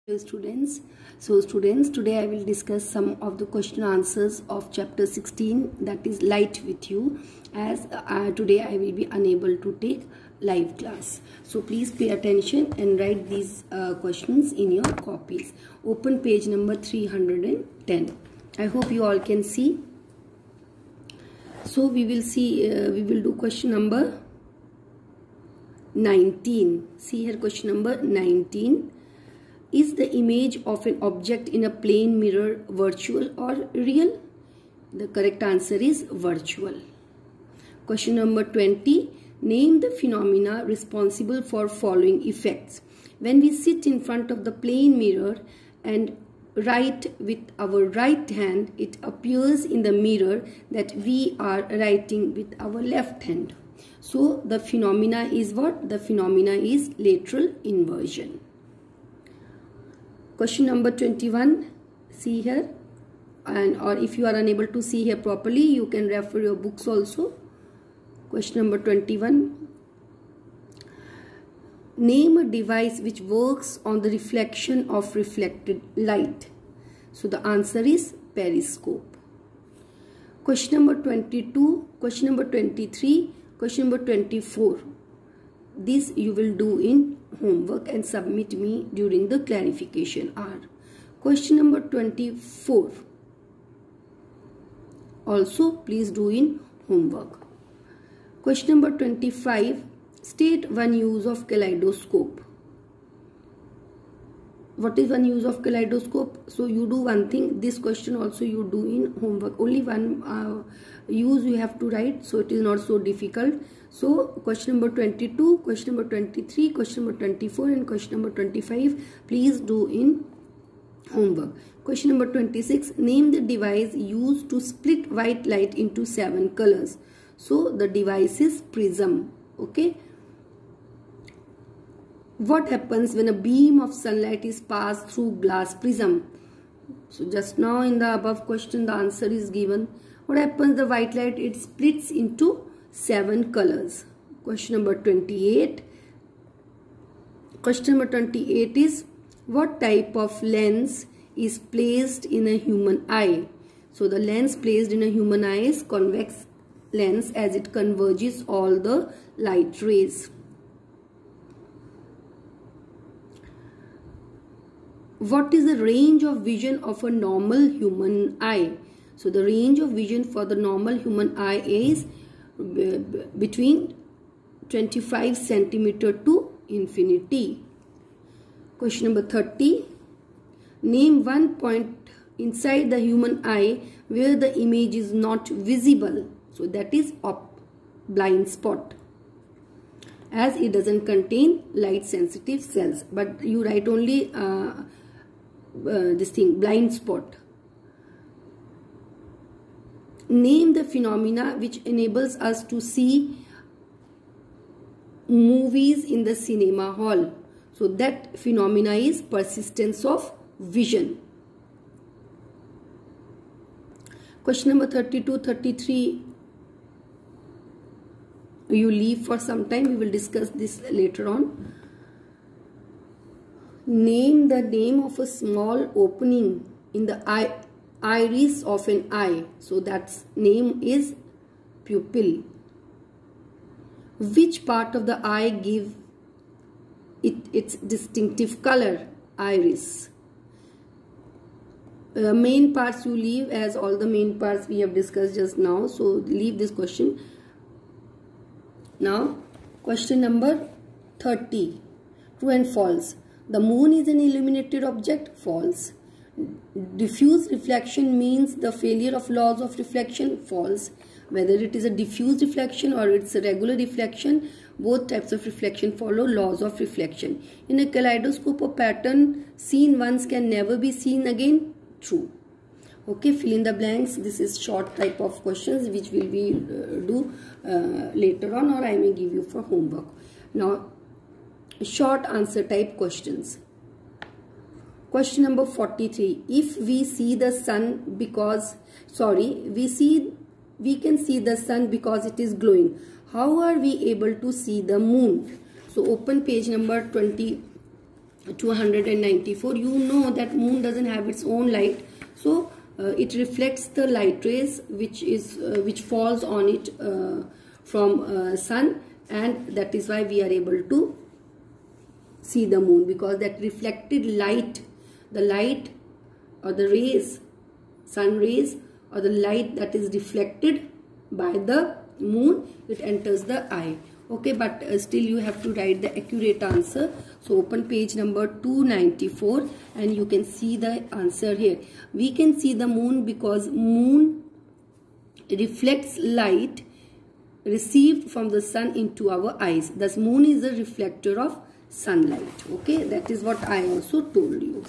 Hello students. So students, today I will discuss some of the question answers of chapter 16, that is light with you, as today I will be unable to take live class. So please pay attention and write these questions in your copies. Open page number 310. I hope you all can see. So we will do question number 19. See here, question number 19. Is the image of an object in a plane mirror virtual or real? The correct answer is virtual. Question number 20. Name the phenomena responsible for following effects. When we sit in front of the plane mirror and write with our right hand, it appears in the mirror that we are writing with our left hand. So the phenomena is what? The phenomena is lateral inversion. Question number 21, see here, or if you are unable to see here properly, you can refer your books also. Question number 21, name a device which works on the reflection of reflected light. So the answer is periscope. Question number 22, question number 23, question number 24. This you will do in homework and submit me during the clarification hour. Question number 24. Also please do in homework. Question number 25. State one use of kaleidoscope. What is one use of kaleidoscope? So you do one thing. This question also you do in homework. Only one use you have to write, so it is not so difficult. So question number 22, question number 23, question number 24 and question number 25 please do in homework. Question number 26, name the device used to split white light into 7 colors. So the device is prism. Okay. What happens when a beam of sunlight is passed through glass prism? So just now in the above question the answer is given. What happens? The white light, it splits into 7 colors. Question number 28. Question number 28 is, what type of lens is placed in a human eye? So the lens placed in a human eye is convex lens, as it converges all the light rays. What is the range of vision of a normal human eye? So the range of vision for the normal human eye is between 25 centimeter to infinity. Question number 30. Name one point inside the human eye where the image is not visible. So that is blind spot, as it doesn't contain light sensitive cells. But you write only this thing, blind spot. Name the phenomena which enables us to see movies in the cinema hall. So that phenomena is persistence of vision. Question number 32, 33 you leave for some time. We will discuss this later on. Name the name of a small opening in the iris of an eye. So that name is pupil. Which part of the eye give it its distinctive color? Iris. Main parts you leave, as all the main parts we have discussed just now. So leave this question. Now question number 30. True and false. The moon is an illuminated object. False. Diffuse reflection means the failure of laws of reflection. False. Whether it is a diffuse reflection or it's a regular reflection, both types of reflection follow laws of reflection. In a kaleidoscope, a pattern seen once can never be seen again. True. Okay, fill in the blanks. This is short type of questions which will be do later on, or I may give you for homework. Now short answer type questions. Question number 43. If we see the sun because, we can see the sun because it is glowing. How are we able to see the moon? So open page number 294. You know that moon doesn't have its own light, so it reflects the light rays which falls on it from sun, and that is why we are able to see the moon, because that reflected light, the light or the rays, sun rays or the light that is reflected by the moon, it enters the eye. Okay, but still you have to write the accurate answer. So open page number 294 and you can see the answer here. We can see the moon because moon reflects light received from the sun into our eyes. Thus moon is a reflector of sunlight. Okay, that is what I also told you.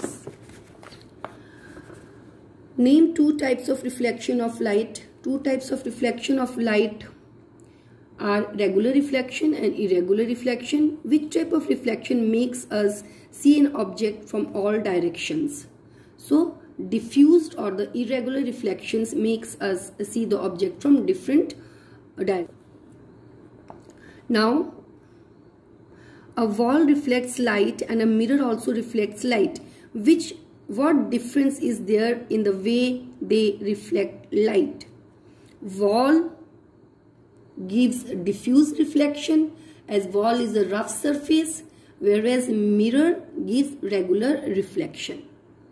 Name two types of reflection of light. Two types of reflection of light are regular reflection and irregular reflection. Which type of reflection makes us see an object from all directions? So diffused or the irregular reflections makes us see the object from different directions. Now a wall reflects light and a mirror also reflects light. What difference is there in the way they reflect light? Wall gives diffuse reflection, as wall is a rough surface, whereas mirror gives regular reflection.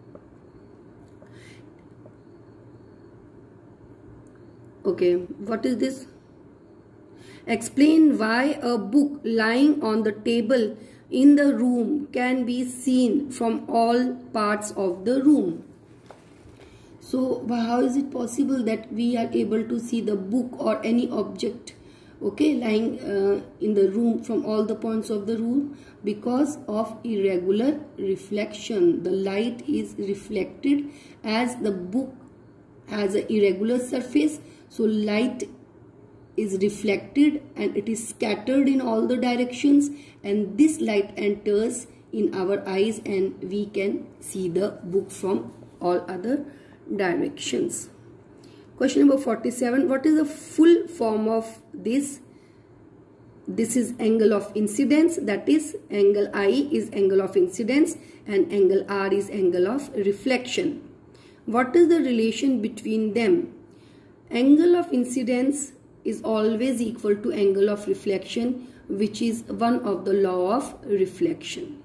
Okay, what is this? Explain why a book lying on the table in the room can be seen from all parts of the room. So how is it possible that we are able to see the book or any object, okay, lying in the room from all the points of the room? Because of irregular reflection. The light is reflected, as the book has an irregular surface, so light is reflected and it is scattered in all the directions, and this light enters in our eyes and we can see the book from all other directions. Question number 47. What is the full form of this? This is angle of incidence, that is angle I is angle of incidence and angle R is angle of reflection. What is the relation between them? Angle of incidence is always equal to angle of reflection, which is one of the law of reflection.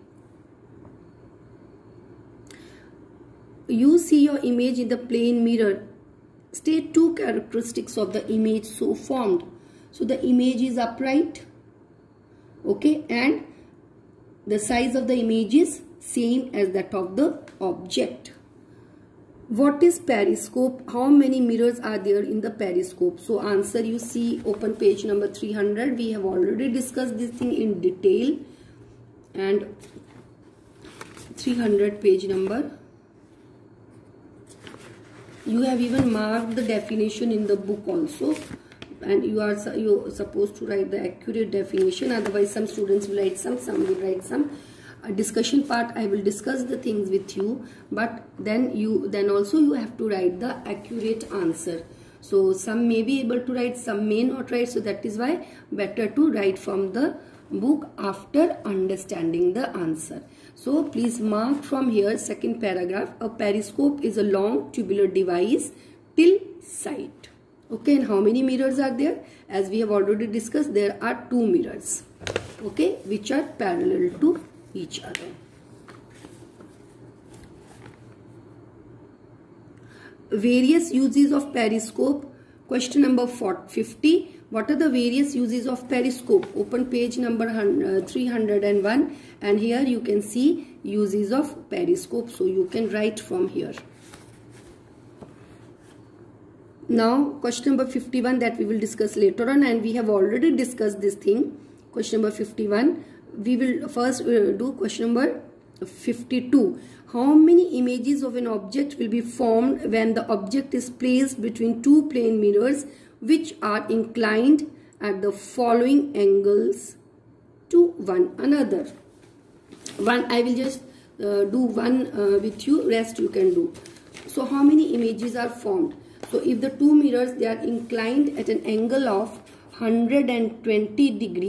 You see your image in the plane mirror. State two characteristics of the image so formed. So the image is upright, okay, and the size of the image is same as that of the object. What is periscope? How many mirrors are there in the periscope? So answer you see open page number 300. We have already discussed this thing in detail, and 300 page number. You have even marked the definition in the book also, and you're supposed to write the accurate definition. Otherwise some students will write some will write some. Discussion part I will discuss the things with you, but then also you have to write the accurate answer. So some may be able to write, some may not write, so that is why better to write from the book after understanding the answer. So please mark from here second paragraph. A periscope is a long tubular device till sight. Okay, and how many mirrors are there? As we have already discussed, there are two mirrors, okay, which are parallel to each other. Various uses of periscope. Question number 50. What are the various uses of periscope? Open page number 301, and here you can see uses of periscope, so you can write from here. Now question number 51 that we will discuss later on, and we have already discussed this thing. Question number 51. We will first do question number 52. How many images of an object will be formed when the object is placed between two plane mirrors which are inclined at the following angles to one another? One, I will just do one with you, rest you can do. So how many images are formed? So if the two mirrors, they are inclined at an angle of 120 degree,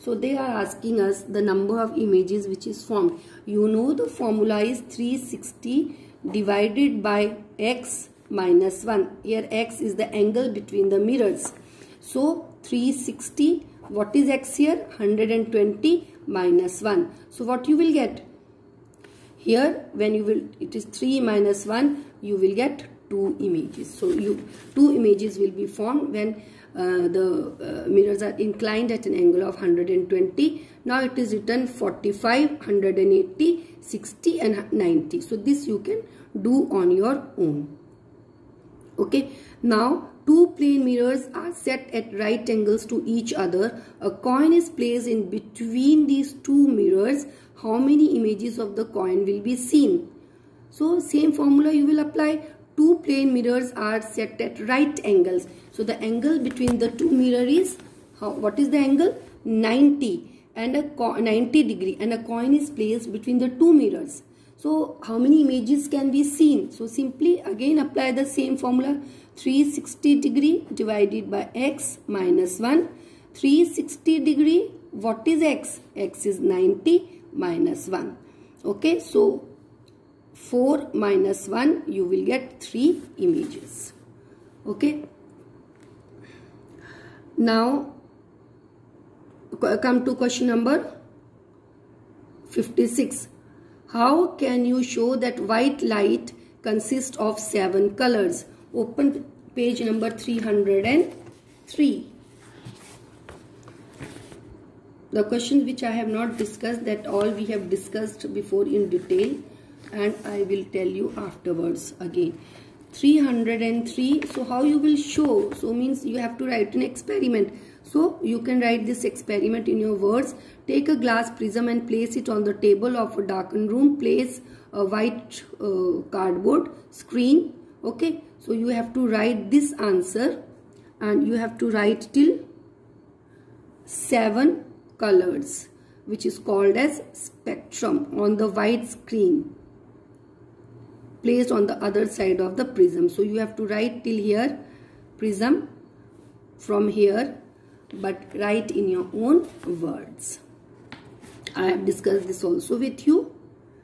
So they are asking us the number of images which is formed. You know the formula is 360 divided by x minus 1. Here x is the angle between the mirrors. So 360, what is x here? 120 minus 1. So what you will get? Here when you will, it is 3 minus 1, you will get 2 images. So 2 images will be formed when the mirrors are inclined at an angle of 120. Now it is written 45, 180, 60 and 90. So this you can do on your own. Okay. Now 2 plane mirrors are set at right angles to each other. A coin is placed in between these 2 mirrors. How many images of the coin will be seen? So same formula you will apply. 2 plane mirrors are set at right angles. So the angle between the 2 mirrors is, what is the angle? 90 and a 90 degree, and a coin is placed between the 2 mirrors. So how many images can be seen? So simply again apply the same formula. 360 degree divided by x minus 1. 360 degree, what is x? X is 90 minus 1. Okay, so 4 minus 1, you will get 3 images. Okay. Now come to question number 56. How can you show that white light consists of 7 colors? Open page number 303. The questions which I have not discussed, that all we have discussed before in detail, and I will tell you afterwards again. 303. So how you will show? So means you have to write an experiment. So you can write this experiment in your words. Take a glass prism and place it on the table of a darkened room. Place a white cardboard screen. Okay. So you have to write this answer, and you have to write till 7 colors, which is called as spectrum, on the white screen placed on the other side of the prism. So you have to write till here prism from here, but write in your own words. I have discussed this also with you.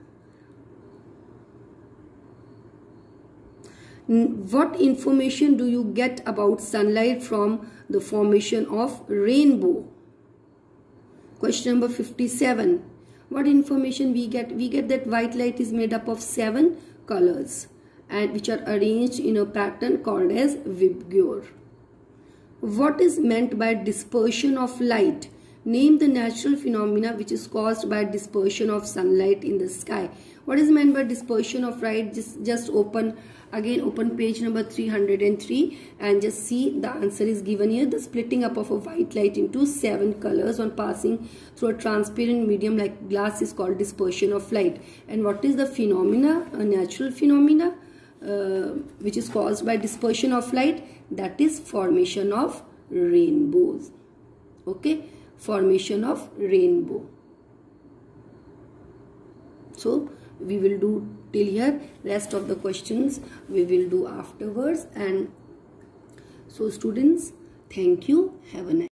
What information do you get about sunlight from the formation of rainbow? Question number 57. What information we get? We get that white light is made up of 7 colors, and which are arranged in a pattern called as Vibgyor. What is meant by dispersion of light? Name the natural phenomena which is caused by dispersion of sunlight in the sky. What is meant by dispersion of light? Just open page number 303 and just see the answer is given here. The splitting up of a white light into 7 colors on passing through a transparent medium like glass is called dispersion of light. And what is the phenomena, a natural phenomena which is caused by dispersion of light? That is formation of rainbows. Okay, formation of rainbow. So we will do till here. Rest of the questions we will do afterwards. And so students, thank you. Have a nice